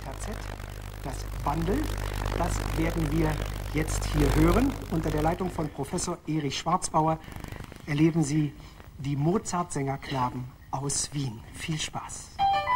KZ, das Bandel. Das werden wir jetzt hier hören. Unter der Leitung von Professor Erich Schwarzbauer erleben Sie die Mozart-Sängerknaben aus Wien. Viel Spaß.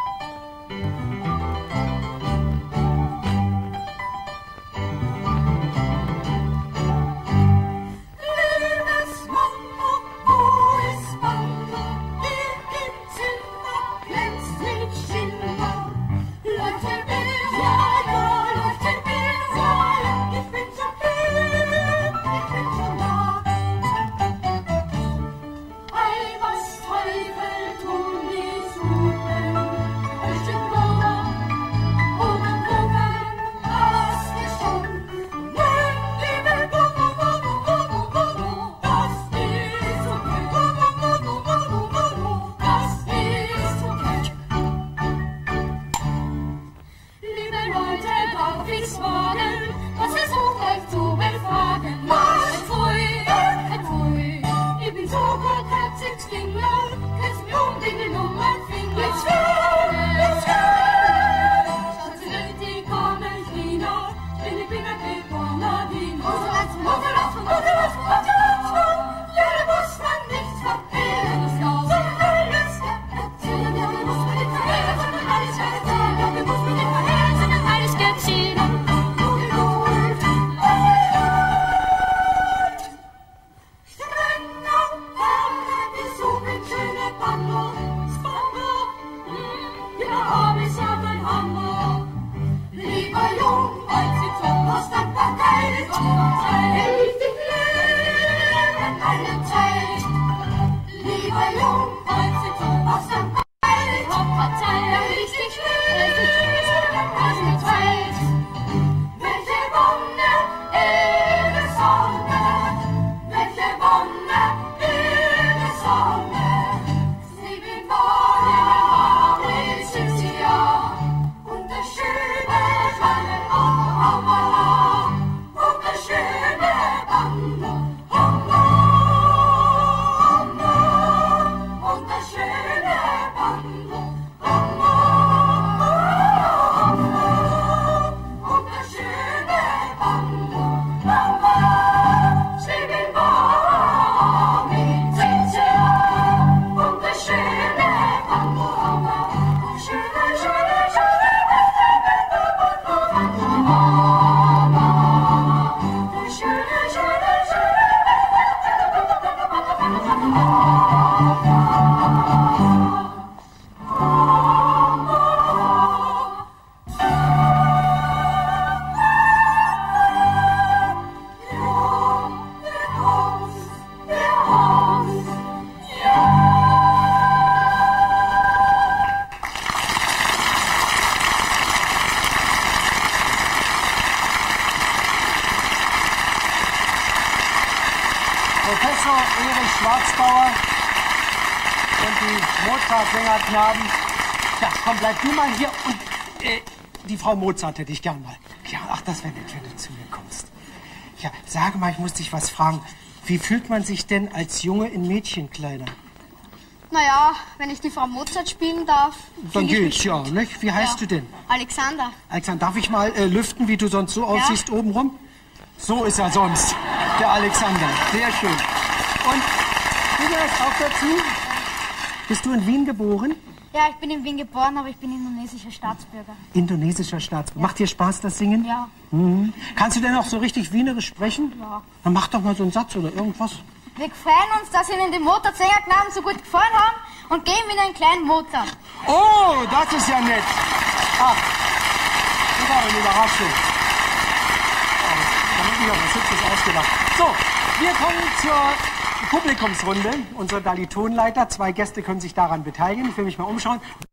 Professor Erich Schwarzbauer und die Mozart-Sängerknaben. Ja, komm, bleib du mal hier und die Frau Mozart hätte ich gern mal. Ja, ach, das wäre nett, wenn du zu mir kommst. Ja, sage mal, ich muss dich was fragen. Wie fühlt man sich denn als Junge in Mädchenkleidern? Naja, wenn ich die Frau Mozart spielen darf. Dann geht's ja, nicht? Wie heißt du denn? Alexander. Alexander, darf ich mal lüften, wie du sonst so aussiehst obenrum? So ist er sonst, der Alexander. Sehr schön. Und du gehörst auch dazu? Bist du in Wien geboren? Ja, ich bin in Wien geboren, aber ich bin indonesischer Staatsbürger. Indonesischer Staatsbürger. Ja. Macht dir Spaß, das Singen? Ja. Mhm. Kannst du denn auch so richtig wienerisch sprechen? Ja. Dann mach doch mal so einen Satz oder irgendwas. Wir freuen uns, dass Ihnen die Mozart-Sängerknaben so gut gefallen haben und geben Ihnen einen kleinen Mozart. Oh, das ist ja nett. Ach, das war eine Überraschung. Das ist ausgedacht. So, wir kommen zur Publikumsrunde. Unsere Dali-Tonleiter. 2 Gäste können sich daran beteiligen. Ich will mich mal umschauen.